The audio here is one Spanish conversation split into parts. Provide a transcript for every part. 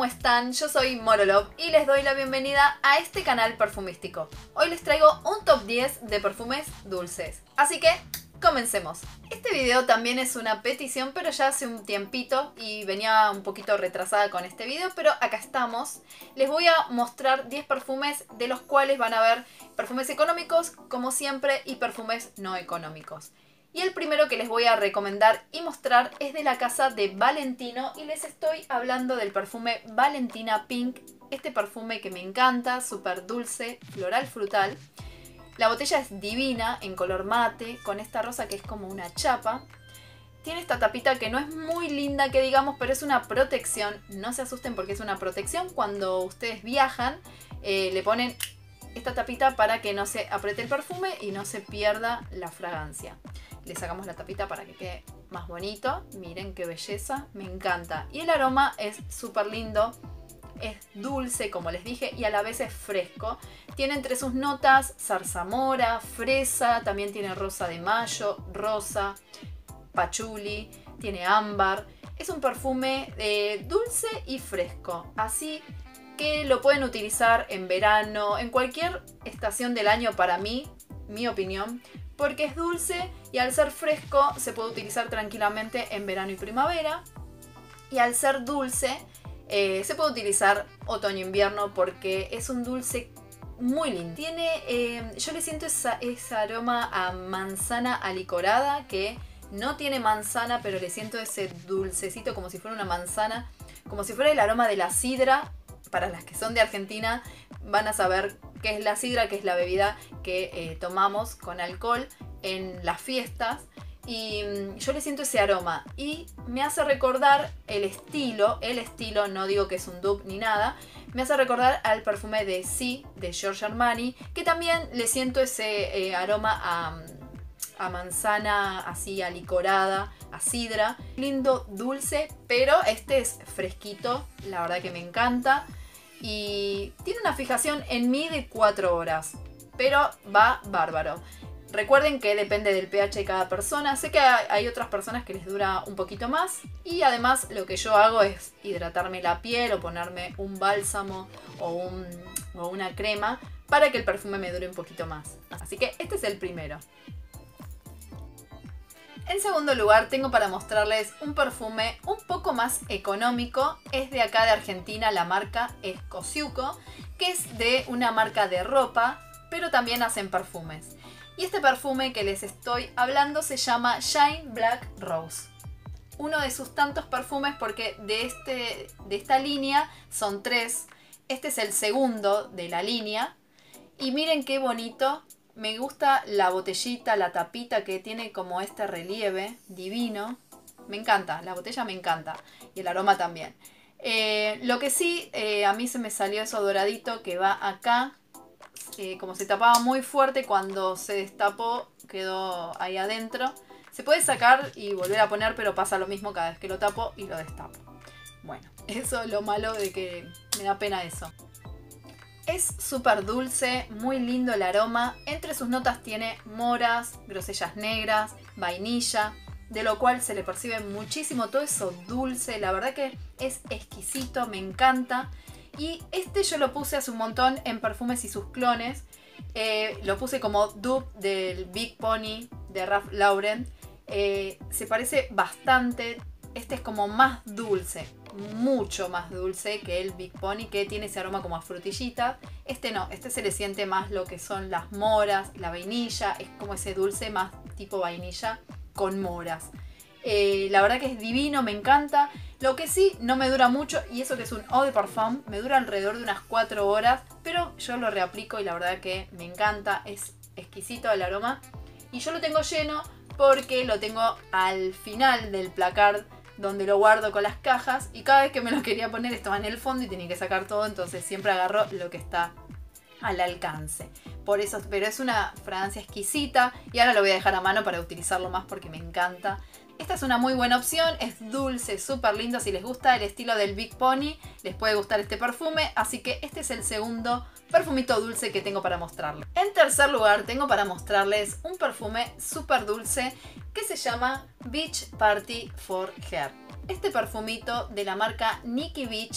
¿cómo están? Yo soy Morolov y les doy la bienvenida a este canal perfumístico. Hoy les traigo un top 10 de perfumes dulces. Así que, comencemos. Este video también es una petición, pero ya hace un tiempito y venía un poquito retrasada con este video, pero acá estamos. Les voy a mostrar 10 perfumes, de los cuales van a ver perfumes económicos, como siempre, y perfumes no económicos. Y el primero que les voy a recomendar y mostrar es de la casa de Valentino y les estoy hablando del perfume Valentina Pink. Este perfume que me encanta, súper dulce, floral, frutal. La botella es divina, en color mate, con esta rosa que es como una chapa. Tiene esta tapita que no es muy linda que digamos, pero es una protección. No se asusten porque es una protección. Cuando ustedes viajan, le ponen esta tapita para que no se apriete el perfume y no se pierda la fragancia. Le sacamos la tapita para que quede más bonito. Miren qué belleza, me encanta. Y el aroma es súper lindo. Es dulce, como les dije, y a la vez es fresco. Tiene entre sus notas zarzamora, fresa, también tiene rosa de mayo, rosa, pachuli, tiene ámbar. Es un perfume dulce y fresco, así que lo pueden utilizar en verano, en cualquier estación del año para mí, mi opinión, porque es dulce y al ser fresco se puede utilizar tranquilamente en verano y primavera. Y al ser dulce se puede utilizar otoño-invierno porque es un dulce muy lindo. Tiene, yo le siento ese aroma a manzana alicorada, que no tiene manzana, pero le siento ese dulcecito como si fuera una manzana, como si fuera el aroma de la sidra. Para las que son de Argentina van a saber qué es la sidra, que es la bebida que tomamos con alcohol en las fiestas. Y yo le siento ese aroma y me hace recordar el estilo, no digo que es un dupe ni nada, me hace recordar al perfume de Sí, de Giorgio Armani, que también le siento ese aroma a manzana así alicorada, a sidra. Lindo, dulce, pero este es fresquito, la verdad que me encanta. Y tiene una fijación en mí de 4 horas, pero va bárbaro. Recuerden que depende del pH de cada persona. Sé que hay otras personas que les dura un poquito más. Y además lo que yo hago es hidratarme la piel o ponerme un bálsamo o una crema para que el perfume me dure un poquito más. Así que este es el primero. En segundo lugar tengo para mostrarles un perfume un poco más económico. Es de acá de Argentina, la marca es Cosiuco, que es de una marca de ropa, pero también hacen perfumes. Y este perfume que les estoy hablando se llama Shine Black Rose. Uno de sus tantos perfumes, porque de esta línea son 3. Este es el segundo de la línea. Y miren qué bonito. Me gusta la botellita, la tapita que tiene como este relieve divino. Me encanta, la botella me encanta. Y el aroma también. Lo que sí, a mí se me salió eso doradito que va acá. Como se tapaba muy fuerte, cuando se destapó quedó ahí adentro. Se puede sacar y volver a poner, pero pasa lo mismo cada vez que lo tapo y lo destapo. Bueno, eso es lo malo, de que me da pena eso. Es súper dulce, muy lindo el aroma. Entre sus notas tiene moras, grosellas negras, vainilla, de lo cual se le percibe muchísimo todo eso dulce. La verdad que es exquisito, me encanta. Y este yo lo puse hace un montón en Perfumes y sus clones. Lo puse como dupe del Big Pony de Ralph Lauren. Se parece bastante. Este es como más dulce, mucho más dulce que el Big Pony, que tiene ese aroma como a frutillita. Este no, este se le siente más lo que son las moras, la vainilla. Es como ese dulce más tipo vainilla con moras. La verdad que es divino, me encanta. Lo que sí, no me dura mucho, y eso que es un eau de parfum, me dura alrededor de unas 4 horas, pero yo lo reaplico y la verdad que me encanta, es exquisito el aroma. Y yo lo tengo lleno porque lo tengo al final del placard, donde lo guardo con las cajas, y cada vez que me lo quería poner estaba en el fondo y tenía que sacar todo, entonces siempre agarro lo que está al alcance. Por eso, pero es una fragancia exquisita y ahora lo voy a dejar a mano para utilizarlo más porque me encanta. Esta es una muy buena opción, es dulce, súper lindo. Si les gusta el estilo del Big Pony, les puede gustar este perfume. Así que este es el segundo perfumito dulce que tengo para mostrarles. En tercer lugar tengo para mostrarles un perfume súper dulce que se llama Beach Party for Hair. Este perfumito de la marca Nikki Beach,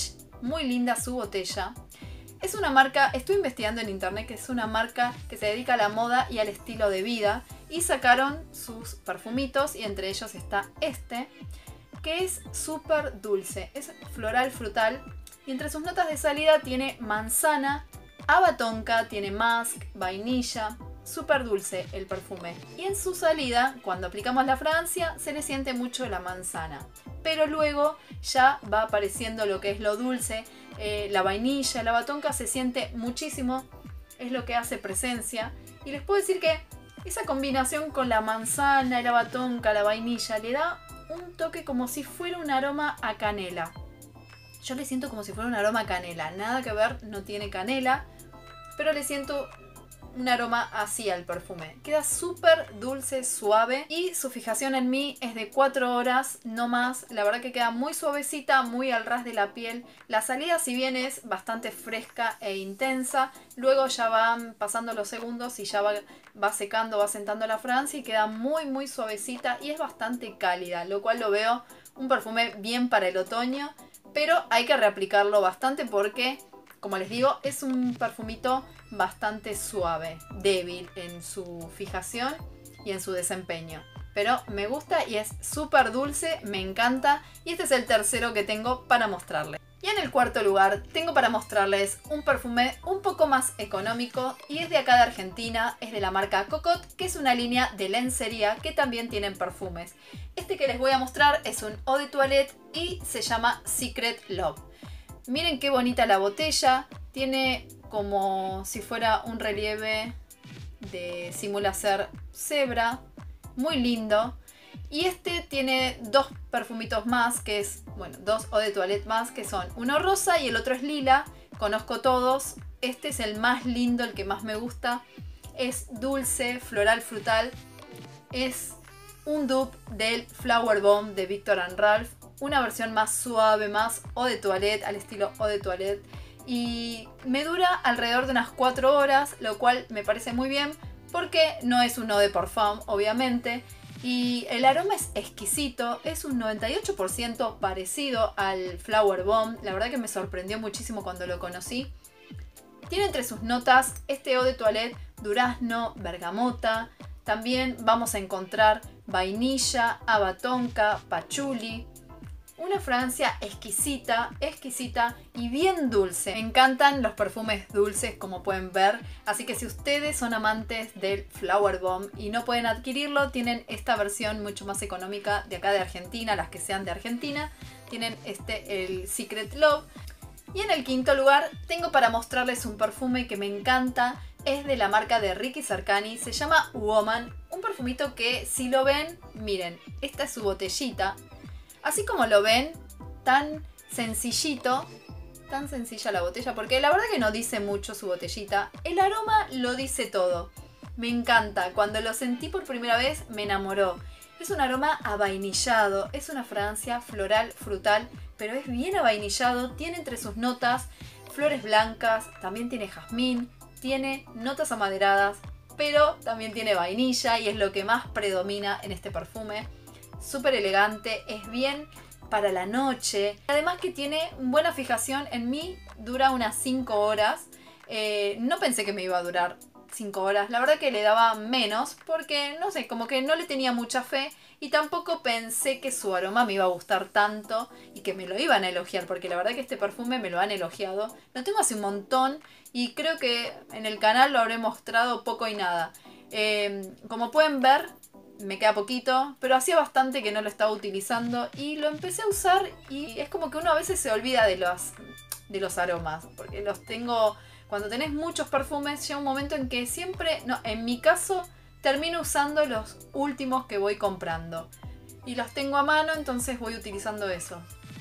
muy linda su botella. Es una marca, estuve investigando en internet, que es una marca que se dedica a la moda y al estilo de vida. Y sacaron sus perfumitos y entre ellos está este, que es súper dulce. Es floral frutal y entre sus notas de salida tiene manzana, haba tonka, tiene musk, vainilla. Súper dulce el perfume. Y en su salida, cuando aplicamos la fragancia, se le siente mucho la manzana. Pero luego ya va apareciendo lo que es lo dulce. La vainilla, la haba tonka se siente muchísimo. Es lo que hace presencia. Y les puedo decir que esa combinación con la manzana, el haba tonka, la vainilla, le da un toque como si fuera un aroma a canela. Yo le siento como si fuera un aroma a canela. Nada que ver, no tiene canela. Pero le siento un aroma así al perfume. Queda súper dulce, suave y su fijación en mí es de 4 horas, no más. La verdad que queda muy suavecita, muy al ras de la piel. La salida, si bien es bastante fresca e intensa, luego ya van pasando los segundos y ya va secando, va sentando la fragancia y queda muy suavecita y es bastante cálida, lo cual lo veo un perfume bien para el otoño, pero hay que reaplicarlo bastante porque, como les digo, es un perfumito bastante suave, débil en su fijación y en su desempeño. Pero me gusta y es súper dulce, me encanta. Y este es el tercero que tengo para mostrarles. Y en el cuarto lugar tengo para mostrarles un perfume un poco más económico y es de acá de Argentina, es de la marca Cocotte, que es una línea de lencería que también tienen perfumes. Este que les voy a mostrar es un eau de toilette y se llama Secret Love. Miren qué bonita la botella, tiene como si fuera un relieve de simula ser cebra, muy lindo. Y este tiene dos perfumitos más, que es, bueno, dos eau de toilette más, que son uno rosa y el otro es lila. Conozco todos, este es el más lindo, el que más me gusta. Es dulce, floral, frutal. Es un dupe del Flower Bomb de Viktor and Rolf. Una versión más suave, más eau de toilette, al estilo eau de toilette. Y me dura alrededor de unas 4 horas, lo cual me parece muy bien porque no es un eau de parfum, obviamente. Y el aroma es exquisito, es un 98% parecido al Flower Bomb. La verdad que me sorprendió muchísimo cuando lo conocí. Tiene entre sus notas este eau de toilette durazno, bergamota. También vamos a encontrar vainilla, haba tonka, patchouli. Una fragancia exquisita, exquisita y bien dulce. Me encantan los perfumes dulces, como pueden ver. Así que si ustedes son amantes del Flower Bomb y no pueden adquirirlo, tienen esta versión mucho más económica de acá de Argentina. Las que sean de Argentina tienen el Secret Love. Y en el quinto lugar tengo para mostrarles un perfume que me encanta. Es de la marca de Ricky Cercani, se llama Woman. Un perfumito que, si lo ven, miren, esta es su botellita. Así como lo ven, tan sencillito, tan sencilla la botella, porque la verdad que no dice mucho su botellita. El aroma lo dice todo. Me encanta, cuando lo sentí por primera vez me enamoró. Es un aroma avainillado, es una fragancia floral, frutal, pero es bien avainillado. Tiene entre sus notas flores blancas, también tiene jazmín, tiene notas amaderadas, pero también tiene vainilla y es lo que más predomina en este perfume. Súper elegante, es bien para la noche. Además que tiene buena fijación, en mí dura unas 5 horas. No pensé que me iba a durar 5 horas, la verdad que le daba menos porque, no sé, como que no le tenía mucha fe y tampoco pensé que su aroma me iba a gustar tanto y que me lo iban a elogiar, porque la verdad que este perfume me lo han elogiado. Lo tengo hace un montón y creo que en el canal lo habré mostrado poco y nada. Como pueden ver, me queda poquito, pero hacía bastante que no lo estaba utilizando y lo empecé a usar y es como que uno a veces se olvida de los aromas, porque los tengo. Cuando tenés muchos perfumes llega un momento en que siempre, no, en mi caso termino usando los últimos que voy comprando y los tengo a mano, entonces voy utilizando esos.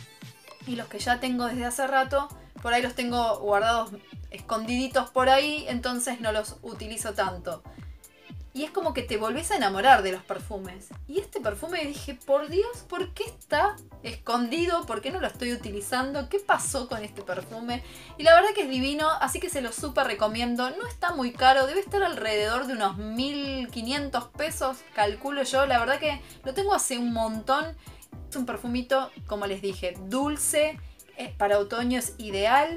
Y los que ya tengo desde hace rato, por ahí los tengo guardados escondiditos por ahí, entonces no los utilizo tanto. Y es como que te volvés a enamorar de los perfumes. Y este perfume dije, por Dios, ¿por qué está escondido? ¿Por qué no lo estoy utilizando? ¿Qué pasó con este perfume? Y la verdad que es divino, así que se lo súper recomiendo. No está muy caro, debe estar alrededor de unos 1.500 pesos, calculo yo. La verdad que lo tengo hace un montón. Es un perfumito, como les dije, dulce, Para otoño es ideal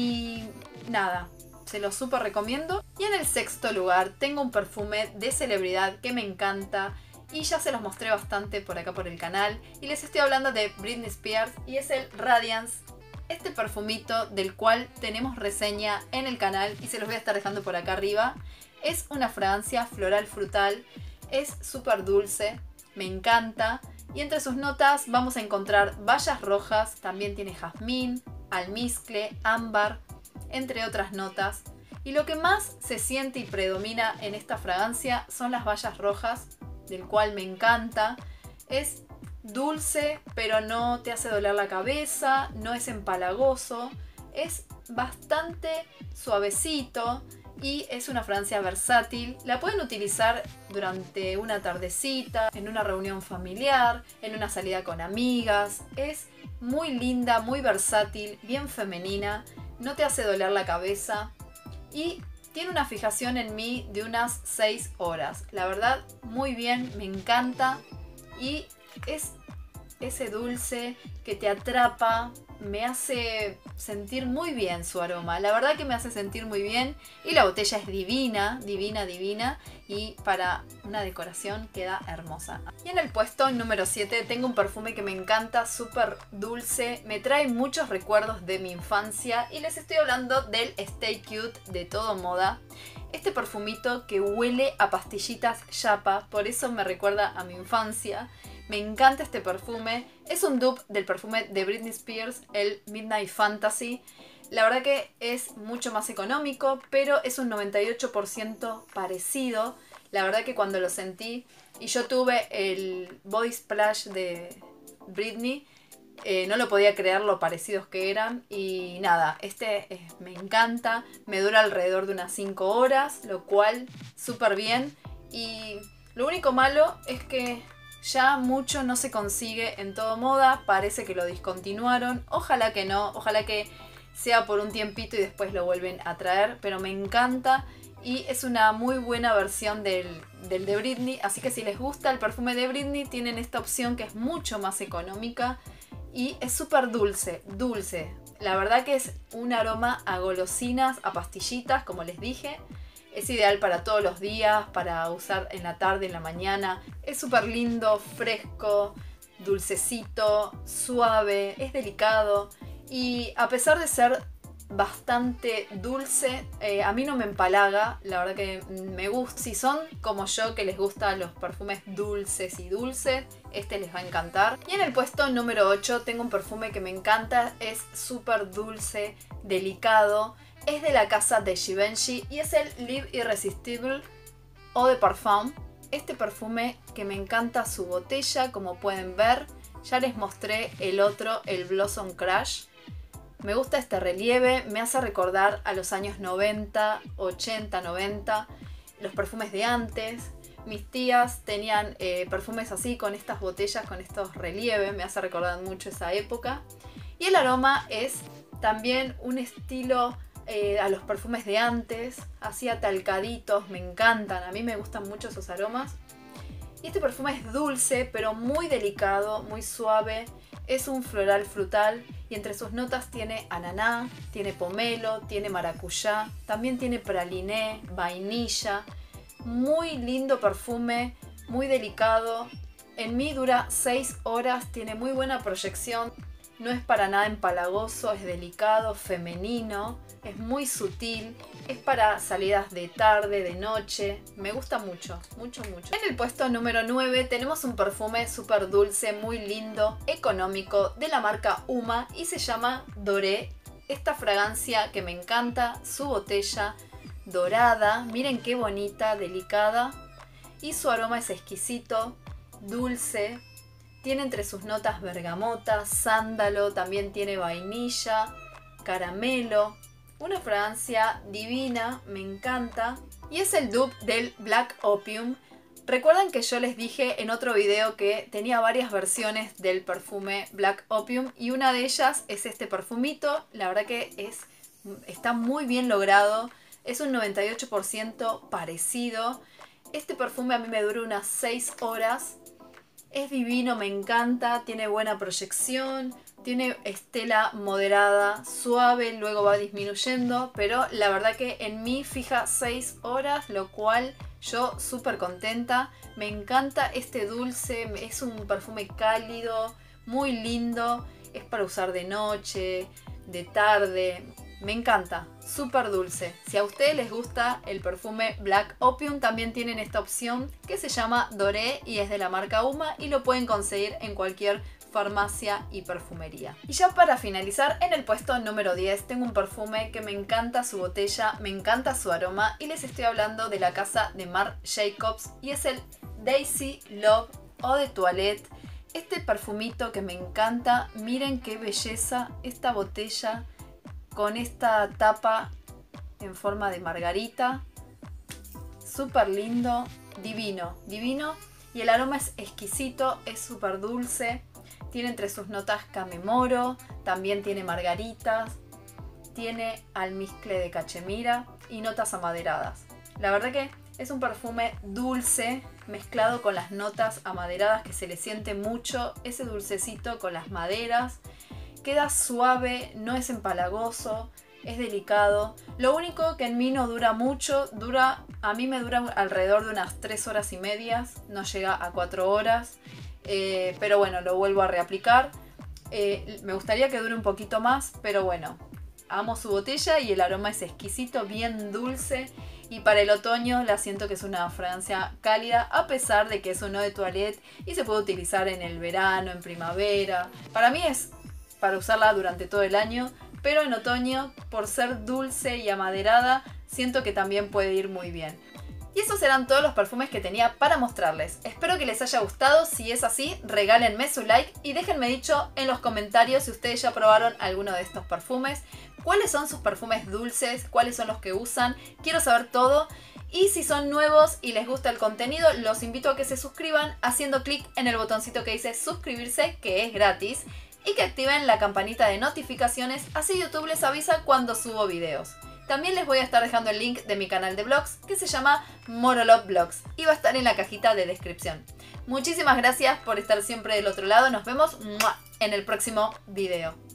y nada, se lo súper recomiendo. Y en el sexto lugar tengo un perfume de celebridad que me encanta y ya se los mostré bastante por acá por el canal. Y les estoy hablando de Britney Spears y es el Radiance. Este perfumito del cual tenemos reseña en el canal y se los voy a estar dejando por acá arriba. Es una fragancia floral frutal, es súper dulce, me encanta. Y entre sus notas vamos a encontrar bayas rojas, también tiene jazmín, almizcle, ámbar, entre otras notas. Y lo que más se siente y predomina en esta fragancia son las bayas rojas, del cual me encanta. Es dulce, pero no te hace doler la cabeza, no es empalagoso, es bastante suavecito y es una fragancia versátil. La pueden utilizar durante una tardecita, en una reunión familiar, en una salida con amigas. Es muy linda, muy versátil, bien femenina, no te hace doler la cabeza y tiene una fijación en mí de unas 6 horas. La verdad, muy bien, me encanta y es ese dulce que te atrapa, me hace sentir muy bien su aroma. La verdad que me hace sentir muy bien y la botella es divina, divina, divina y para una decoración queda hermosa. Y en el puesto número 7 tengo un perfume que me encanta, súper dulce, me trae muchos recuerdos de mi infancia y les estoy hablando del Stay Cute de Todo Moda. Este perfumito que huele a pastillitas Yapa, por eso me recuerda a mi infancia. Me encanta este perfume. Es un dupe del perfume de Britney Spears, el Midnight Fantasy. La verdad que es mucho más económico, pero es un 98% parecido. La verdad que cuando lo sentí, y yo tuve el Body Splash de Britney, no lo podía creer lo parecidos que eran. Y nada, me encanta. Me dura alrededor de unas 5 horas, lo cual súper bien. Y lo único malo es que ya mucho no se consigue en Todo Moda, parece que lo discontinuaron, ojalá que no, ojalá que sea por un tiempito y después lo vuelven a traer, pero me encanta y es una muy buena versión del de Britney, así que si les gusta el perfume de Britney tienen esta opción que es mucho más económica y es súper dulce, dulce, la verdad que es un aroma a golosinas, a pastillitas, como les dije. Es ideal para todos los días, para usar en la tarde, en la mañana. Es súper lindo, fresco, dulcecito, suave, es delicado. Y a pesar de ser bastante dulce, a mí no me empalaga. La verdad que me gusta. Si son como yo, que les gustan los perfumes dulces y dulces, este les va a encantar. Y en el puesto número 8 tengo un perfume que me encanta. Es súper dulce, delicado. Es de la casa de Givenchy y es el Live Irresistible Eau de Parfum. Este perfume que me encanta su botella, como pueden ver. Ya les mostré el otro, el Blossom Crush. Me gusta este relieve, me hace recordar a los años 90, 80, 90, los perfumes de antes. Mis tías tenían perfumes así, con estas botellas, con estos relieves, me hace recordar mucho esa época. Y el aroma es también un estilo a los perfumes de antes, así atalcaditos, me encantan, a mí me gustan mucho esos aromas. Y este perfume es dulce, pero muy delicado, muy suave, es un floral frutal y entre sus notas tiene ananá, tiene pomelo, tiene maracuyá, también tiene praliné, vainilla. Muy lindo perfume, muy delicado. En mí dura 6 horas, tiene muy buena proyección. No es para nada empalagoso, es delicado, femenino, es muy sutil, es para salidas de tarde, de noche, me gusta mucho, mucho, mucho. En el puesto número 9 tenemos un perfume súper dulce, muy lindo, económico, de la marca Uma y se llama Doré. Esta fragancia que me encanta, su botella dorada, miren qué bonita, delicada y su aroma es exquisito, dulce. Tiene entre sus notas bergamota, sándalo, también tiene vainilla, caramelo. Una fragancia divina, me encanta. Y es el dupe del Black Opium. Recuerdan que yo les dije en otro video que tenía varias versiones del perfume Black Opium y una de ellas es este perfumito. La verdad que está muy bien logrado. Es un 98% parecido. Este perfume a mí me dura unas 6 horas. Es divino, me encanta, tiene buena proyección, Tiene estela moderada, suave, luego va disminuyendo, pero la verdad que en mí fija 6 horas, lo cual yo súper contenta. Me encanta este dulce, es un perfume cálido, muy lindo, es para usar de noche, de tarde. Me encanta, súper dulce. Si a ustedes les gusta el perfume Black Opium, también tienen esta opción que se llama Doré y es de la marca Uma y lo pueden conseguir en cualquier farmacia y perfumería. Y ya para finalizar, en el puesto número 10 tengo un perfume que me encanta su botella, me encanta su aroma y les estoy hablando de la casa de Marc Jacobs y es el Daisy Love Eau de Toilette. Este perfumito que me encanta, miren qué belleza esta botella con esta tapa en forma de margarita, súper lindo, divino, divino y el aroma es exquisito, es súper dulce, tiene entre sus notas camemoro, también tiene margaritas, tiene almizcle de cachemira y notas amaderadas. La verdad que es un perfume dulce mezclado con las notas amaderadas que se le siente mucho, ese dulcecito con las maderas. Queda suave, no es empalagoso, es delicado. Lo único que en mí no dura mucho, a mí me dura alrededor de unas 3 horas y media, no llega a 4 horas. Pero bueno, lo vuelvo a reaplicar. Me gustaría que dure un poquito más, pero bueno, amo su botella y el aroma es exquisito, bien dulce. Y para el otoño la siento que es una fragancia cálida, a pesar de que es un eau de toilette y se puede utilizar en el verano, en primavera. Para mí es para usarla durante todo el año, pero en otoño, por ser dulce y amaderada, siento que también puede ir muy bien. Y esos eran todos los perfumes que tenía para mostrarles. Espero que les haya gustado, si es así, regálenme su like y déjenme dicho en los comentarios si ustedes ya probaron alguno de estos perfumes, cuáles son sus perfumes dulces, cuáles son los que usan, quiero saber todo. Y si son nuevos y les gusta el contenido, los invito a que se suscriban haciendo clic en el botoncito que dice suscribirse, que es gratis, y que activen la campanita de notificaciones, así YouTube les avisa cuando subo videos. También les voy a estar dejando el link de mi canal de vlogs que se llama Morolov Vlogs y va a estar en la cajita de descripción. Muchísimas gracias por estar siempre del otro lado, nos vemos en el próximo video.